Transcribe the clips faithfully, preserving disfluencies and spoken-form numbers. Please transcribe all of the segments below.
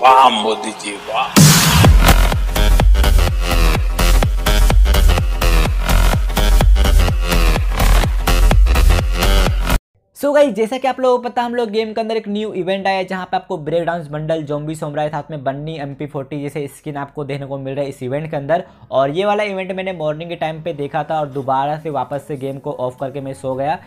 वाह मोदी जी वाह। सो so guys, जैसा कि आप लोगों को पता है, हम लोग गेम के अंदर एक न्यू इवेंट आया है जहां पे आपको break dance bundle, zombie samurai, साथ में बन्नी, एम पी फोर्टी जैसे स्किन आपको देखने को मिल रहा है इस इवेंट के अंदर। और ये वाला इवेंट मैंने मॉर्निंग के टाइम पे देखा था और दोबारा से वापस से गेम को ऑफ करके मैं सो गया।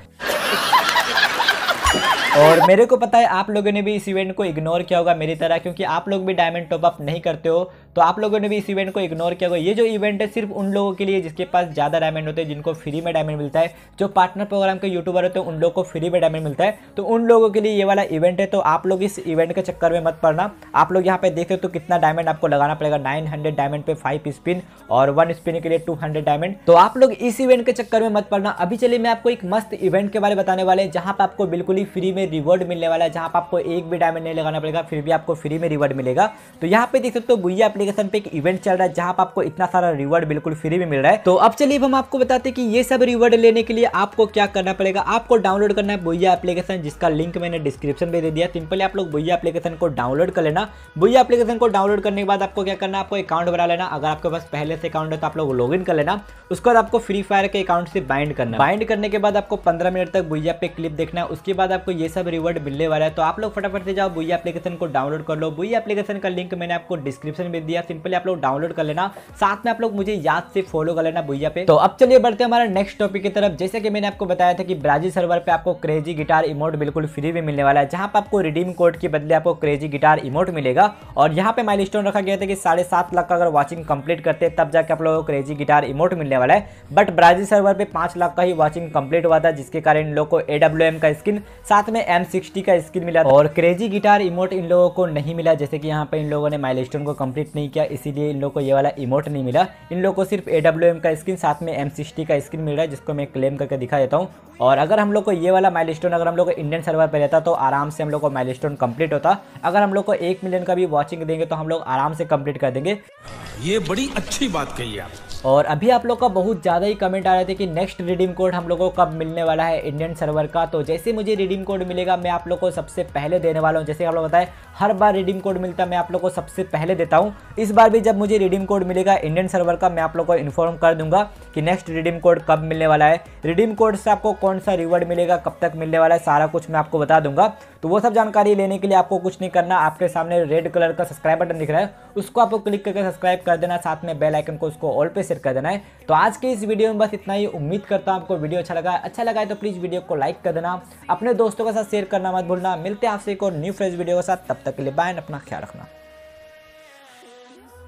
और मेरे को पता है आप लोगों ने भी इस इवेंट को इग्नोर किया होगा मेरी तरह, क्योंकि आप लोग भी डायमंड टॉप अप नहीं करते हो, तो आप लोगों ने भी इस इवेंट को इग्नोर किया होगा। ये जो इवेंट है सिर्फ उन लोगों के लिए जिसके पास ज़्यादा डायमंड होते हैं, जिनको फ्री में डायमंड मिलता है। जो पार्टनर प्रोग्राम के यूट्यूबर होते हैं उन लोगों को फ्री में डायमंड मिलता है, तो उन लोगों के लिए ये वाला इवेंट है। तो आप लोग इस इवेंट के चक्कर में मत पड़ना। आप लोग यहाँ पे देखें तो कितना डायमंड आपको लगाना पड़ेगा, नाइन हंड्रेड डायमंड पे फाइव स्पिन और वन स्पिन के लिए टू हंड्रेड डायमंड। तो आप लोग इस इवेंट के चक्कर में मत पड़ना। अभी चलिए मैं आपको एक मस्त इवेंट के बारे में बताने वाले हैं जहाँ पे आपको बिल्कुल ही फ्री में रिवॉर्ड मिलने वाला है, जहाँ पे आपको एक भी डायमंड नहीं लगाना पड़ेगा, फिर भी आपको फ्री में रिवॉर्ड मिलेगा। तो यहाँ पे देख सकते हो बुया एप्लीकेशन पे एक इवेंट चल रहा है जहाँ पे आपको इतना सारा रिवॉर्ड बिल्कुल फ्री में मिल रहा है। तो अब चलिए हम आपको बताते हैं कि ये सब रिवॉर्ड लेने के लिए आपको क्या करना पड़ेगा। आपको डाउनलोड करना है बुया एप्लीकेशन, जिसका लिंक मैंने डिस्क्रिप्शन में दे दिया। सिंपली आप लोग बुया एप्लीकेशन को डाउनलोड कर लेना। बुया एप्लीकेशन को डाउनलोड करने के बाद आपको क्या करना है, आपको अकाउंट बना लेना। अगर आपके पास पहले से अकाउंट है तो आप लोग लॉग इन कर लेना। उसके बाद आपको फ्री फायर के अकाउंट से बाइंड करना। बाइंड करने के बाद आपको पंद्रह मिनट तक बुया पे क्लिप देखना है। उसके बाद आपको ये सब रिवॉर्ड मिलने वाला है। तो आप लोग फटाफट से जाओ बुया एप्लीकेशन को डाउनलोड कर लो। बुया एप्लीकेशन का लिंक मैंने आपको डिस्क्रिप्शन में दिया, सिंपली आप लोग डाउनलोड कर लेना। साथ में आप लोग मुझे याद से फॉलो कर लेना बुया पे। तो अब चलिए बढ़ते हैं हमारा नेक्स्ट टॉपिक की तरफ। जैसे कि मैंने आपको बताया था कि ब्राजील सर्वर पे आपको क्रेजी गिटार इमोट बिल्कुल फ्री में मिलने वाला है, जहां पे आपको रिडीम कोड के बदले आपको क्रेजी गिटार इमोट मिलेगा। और यहाँ पे माइलस्टोन रखा गया था कि साढ़े सात लाख का अगर वॉचिंग कंप्लीट करते हैं तब जाके आप लोगों को क्रेजी गिटार इमोट मिलने वाला है। बट ब्राजील सर्वर पे पांच लाख का ही वॉचिंग कंप्लीट हुआ था, जिसके कारण इन लोगों को ए डब्ल्यू एम का स्किन साथ में एम सिक्सटी का स्किन मिला था और क्रेजी गिटार इमोट इन लोगों को नहीं मिला। जैसे कि यहाँ पे इन लोगों ने माइलस्टोन को कंप्लीट नहीं किया, इसीलिए इन लोगों को ये वाला इमोट नहीं मिला। इन लोगों को सिर्फ ए डब्ल्यू एम का स्किन साथ में एम सिक्सटी का स्किन मिल रहा है, जिसको मैं क्लेम करके दिखा देता हूँ। और अगर हम लोग को ये वाला माइलस्टोन अगर हम लोग को इंडियन सर्वर पे रहता तो आराम से हम लोग को माइलस्टोन कंप्लीट होता। अगर हम लोग को एक मिलियन का भी वॉचिंग देंगे तो हम लोग आराम से कंप्लीट कर देंगे। ये बड़ी अच्छी बात कही आप। और अभी आप लोग का बहुत ज़्यादा ही कमेंट आ रहे थे कि नेक्स्ट रिडीम कोड हम लोगों को कब मिलने वाला है इंडियन सर्वर का। तो जैसे मुझे रिडीम कोड मिलेगा मैं आप लोग को सबसे पहले देने वाला हूँ। जैसे आप लोग बताएं हर बार रिडीम कोड मिलता है मैं आप लोग को सबसे पहले देता हूँ। इस बार भी जब मुझे रिडीम कोड मिलेगा इंडियन सर्वर का मैं आप लोग को इन्फॉर्म कर दूंगा कि नेक्स्ट रिडीम कोड कब मिलने वाला है, रिडीम कोड से आपको कौन सा रिवॉर्ड मिलेगा, कब तक मिलने वाला है, सारा कुछ मैं आपको बता दूंगा। तो वो सब जानकारी लेने के लिए आपको कुछ नहीं करना, आपके सामने रेड कलर का सब्सक्राइब बटन दिख रहा है, उसको आपको क्लिक करके सब्सक्राइब कर देना, साथ में बेल आइकन को उसको ऑल पे सेट कर देना है। तो आज के इस वीडियो में बस इतना ही। उम्मीद करता हूँ आपको वीडियो अच्छा लगा अच्छा लगा है तो प्लीज़ वीडियो को लाइक कर देना, अपने दोस्तों के साथ शेयर करना मत भूलना। मिलते हैं आपसे एक और न्यू फ्रेश वीडियो के साथ, तब तक के लिए बाय, अपना ख्याल रखना।